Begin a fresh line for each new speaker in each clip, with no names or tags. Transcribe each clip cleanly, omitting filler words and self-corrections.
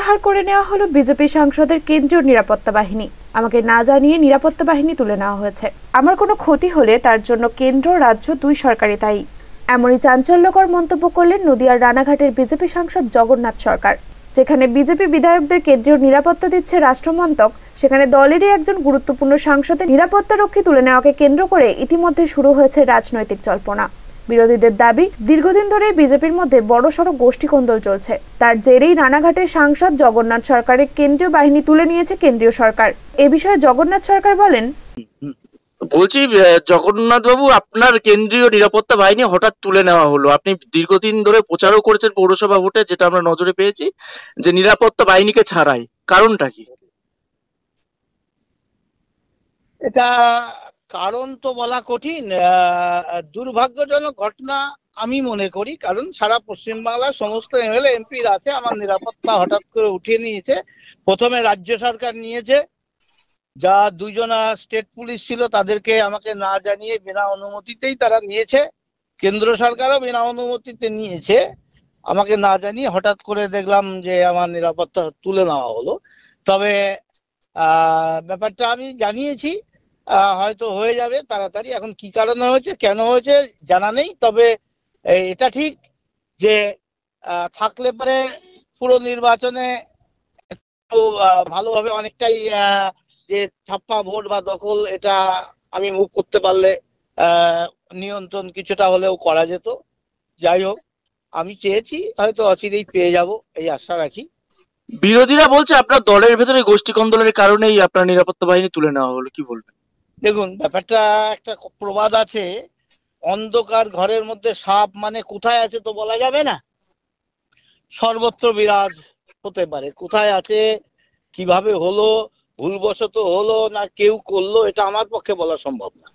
প্রত্যাহার করে নেওয়া হলো বিজেপি সাংসদের কেন্দ্রীয় নিরাপত্তা বাহিনী। আমাকে না জানিয়ে নিরাপত্তা বাহিনী তুলে নেওয়া হয়েছে। আমার কোনো ক্ষতি হলে তার জন্য কেন্দ্র রাজ্য দুই সরকারই দায়ী। এমনই চাঞ্চল্যকর মন্তব্য করলেন নদিয়ার রানাঘাটের বিজেপি সাংসদ জগন্নাথ সরকার। যেখানে বিজেপি বিধায়কদের কেন্দ্রীয় নিরাপত্তা দিচ্ছে রাষ্ট্রমন্ত্রক, সেখানে দলেরই একজন গুরুত্বপূর্ণ সাংসদের নিরাপত্তারক্ষী তুলে নেওয়াকে কেন্দ্র করে ইতিমধ্যে শুরু হয়েছে রাজনৈতিক জল্পনা। বিরোধীদের দাবি, দীর্ঘদিন ধরে বিজেপির মধ্যে বড়সড় গোষ্ঠীকন্দল চলছে। তার জেরেই রানাঘাটের সাংসদ জগন্নাথ সরকারের কেন্দ্রীয় বাহিনী তুলে নিয়েছে কেন্দ্রীয় সরকার। এ বিষয়ে জগন্নাথ সরকার বলেন,
বলছি জগন্নাথ বাবু, আপনার কেন্দ্রীয় নিরাপত্তা বাহিনী হঠাৎ তুলে নেওয়া হলো। আপনি দীর্ঘদিন ধরে প্রচারও করেছেন পৌরসভা ভোটে, যেটা আমরা নজরে পেয়েছি, যে নিরাপত্তা বাহিনীকে ছাড়াই, কারণটা কি?
এটা কারণ তো বলা কঠিন, দুর্ভাগ্যজনক ঘটনা আমি মনে করি। কারণ সারা পশ্চিমবাংলার সমস্ত এমএলএ এমপির আছে আমার নিরাপত্তা হঠাৎ করে উঠিয়ে নিয়েছে। প্রথমে রাজ্য সরকার নিয়েছে, যা দুইজনা স্টেট পুলিশ ছিল তাদেরকে আমাকে না জানিয়ে বিনা অনুমতিতেই তারা নিয়েছে। কেন্দ্র সরকারও বিনা অনুমতিতে নিয়েছে, আমাকে না জানিয়ে হঠাৎ করে দেখলাম যে আমার নিরাপত্তা তুলে নেওয়া হলো। তবে ব্যাপারটা আমি জানিয়েছি, হয়তো হয়ে যাবে তাড়াতাড়ি। এখন কি কারণে হয়েছে, কেন হয়েছে জানা নেই। তবে এটা ঠিক যে থাকলে পরে পুরো নির্বাচনে একটু ভালোভাবে অনেকটাই যে ছাপ্পা ভোট বা দখল, এটা আমি মুভ করতে পারলে নিয়ন্ত্রণ কিছুটা হলেও করা যেত। যাই হোক, আমি চেয়েছি, হয়তো অচিরেই পেয়ে যাব এই আশা রাখি।
বিরোধীরা বলছে আপনার দলের ভেতরে গোষ্ঠী কন্দলের কারণেই আপনার নিরাপত্তা বাহিনী তুলে নেওয়া হলো, কি বলবেন?
দেখুন, ব্যাপারটা একটা প্রবাদ আছে, অন্ধকার ঘরের মধ্যে সাপ মানে কোথায় আছে তো বলা যাবে না, সর্বত্র বিরাজ হতে পারে। কোথায় আছে, কিভাবে হলো, ভুলবশত হলো না কেউ করলো, এটা আমার পক্ষে বলা সম্ভব না।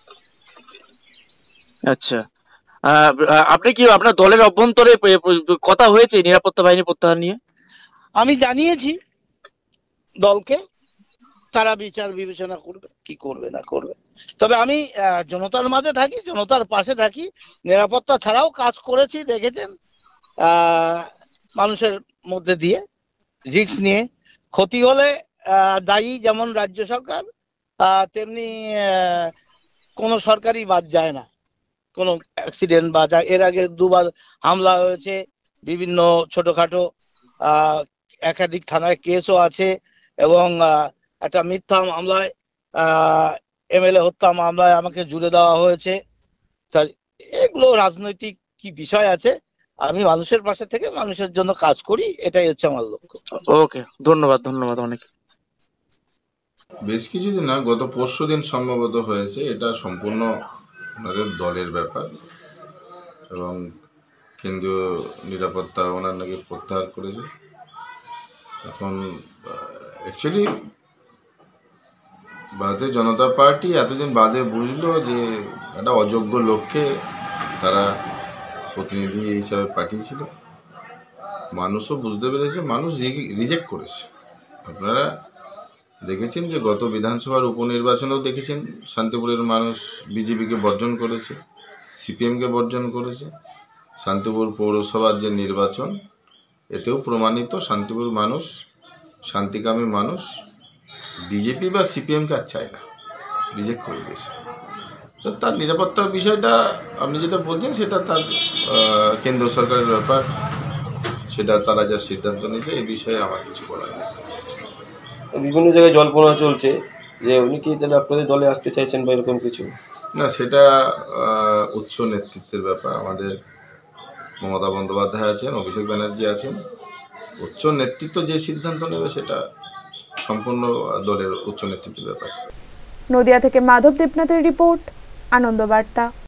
আচ্ছা, আপনি কি আপনার দলের অভ্যন্তরে কথা হয়েছে নিরাপত্তা বাহিনী প্রত্যাহার নিয়ে?
আমি জানিয়েছি দলকে, তারা বিচার বিবেচনা করবে, কি করবে না করবে। তবে আমি জনতার মাঝে থাকি, জনতার পাশে থাকি, নিরাপত্তা ছাড়াও কাজ করেছি, দেখেছেন, মানুষের মধ্যে দিয়ে রিস্ক নিয়ে। ক্ষতি হলে দায়ী যেমন রাজ্য সরকার, তেমনি কোনো সরকারই বাদ যায় না। কোনো অ্যাক্সিডেন্ট বা এর আগে দুবার হামলা হয়েছে, বিভিন্ন ছোটখাটো একাধিক থানায় কেসও আছে, এবং একটা মিথ্যা মামলায়, এমএলএ হত্যা মামলায় আমাকে জুড়ে দেওয়া হয়েছে। এগুলো রাজনৈতিক কি বিষয় আছে, আমি মানুষের পাশে থেকে মানুষের জন্য কাজ করি, এটাই হচ্ছে আমার লক্ষ্য।
ওকে, ধন্যবাদ ধন্যবাদ অনেক।
বেশ কিছুদিন না, গত পরশু দিন সম্ভবত হয়েছে। এটা সম্পূর্ণ ওনাদের দলের ব্যাপার, এবং কেন্দ্রীয় নিরাপত্তা ওনার নাকি প্রত্যাহার করেছে। এখন অ্যাকচুয়ালি ভারতীয় জনতা পার্টি এতদিন বাদে বুঝলো যে একটা অযোগ্য লোককে তারা প্রতিনিধি হিসাবে পাঠিয়েছিল। মানুষও বুঝতে পেরেছে, মানুষ রিজেক্ট করেছে। আপনারা দেখেছেন যে গত বিধানসভার উপনির্বাচনেও দেখেছেন, শান্তিপুরের মানুষ বিজেপিকে বর্জন করেছে, সিপিএমকে বর্জন করেছে। শান্তিপুর পৌরসভার যে নির্বাচন, এতেও প্রমাণিত শান্তিপুর মানুষ, শান্তিকামী মানুষ, বিজেপি বা সিপিএমকে আর চায় না, রিজেক্ট করে দিয়েছে। তো তার নিরাপত্তার বিষয়টা আপনি যেটা বলছেন, সেটা তার কেন্দ্র সরকারের ব্যাপার, সেটা তারা যা সিদ্ধান্ত নিয়েছে, এই বিষয়ে আমার কিছু বলার নেই।
বিভিন্ন জায়গায় জল্পনা চলছে যে উনি কি তাহলে আপনাদের দলে আসতে চাইছেন বা এরকম কিছু?
না, সেটা উচ্চ নেতৃত্বের ব্যাপার। আমাদের মমতা বন্দ্যোপাধ্যায় আছেন, অভিষেক ব্যানার্জি আছেন, উচ্চ নেতৃত্ব যে সিদ্ধান্ত নেবে সেটা সম্পূর্ণ দলের উচ্চ নেতৃত্বের ব্যাপার।
নদিয়া থেকে মাধব দেবনাথের রিপোর্ট, আনন্দ বার্তা।